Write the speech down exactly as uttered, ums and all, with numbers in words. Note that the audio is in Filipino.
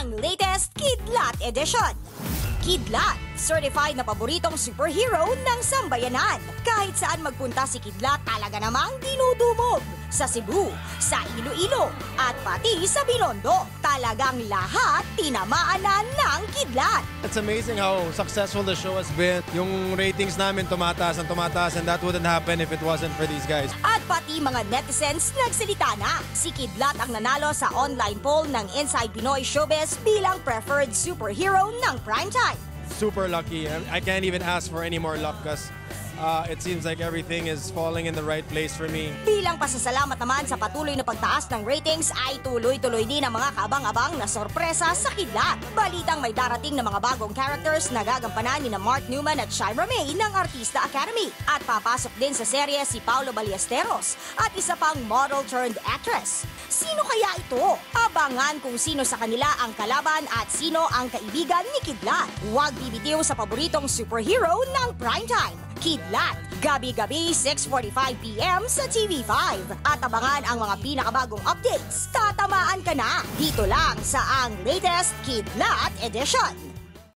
ang latest Kidlat Edition. Kidlat, certified na paboritong superhero ng sambayanan. Kahit saan magpunta si Kidlat, talaga namang dinudumog. Sa Cebu, sa Iloilo, at pati sa Binondo. Talagang lahat tinamaan na ng Kidlat. It's amazing how successful the show has been. Yung ratings namin tumataas ang tumataas, and that wouldn't happen if it wasn't for these guys. At pati mga netizens nagsalita na. Si Kidlat ang nanalo sa online poll ng Inside Pinoy Showbiz bilang preferred superhero ng primetime. Super lucky. I can't even ask for any more luck because uh, it seems like everything is falling in the right place for me. Bilang pasasalamat naman sa patuloy na pagtaas ng ratings ay tuloy-tuloy din ang mga kabang-abang na sorpresa sa Kidlat. Balitang may darating na mga bagong characters na gagampanan ni na Mark Newman at Shira May ng Artista Academy. At papasok din sa serye si Paulo Ballesteros at isa pang model-turned-actress. Sino kaya ito? Abangan kung sino sa kanila ang kalaban at sino ang kaibigan ni Kidlat. Huwag bibitiw sa paboritong superhero ng primetime. Kidlat, gabi-gabi six forty-five p m sa T V five. At abangan ang mga pinakabagong updates. Tatamaan ka na dito lang sa ang latest Kidlat Edition.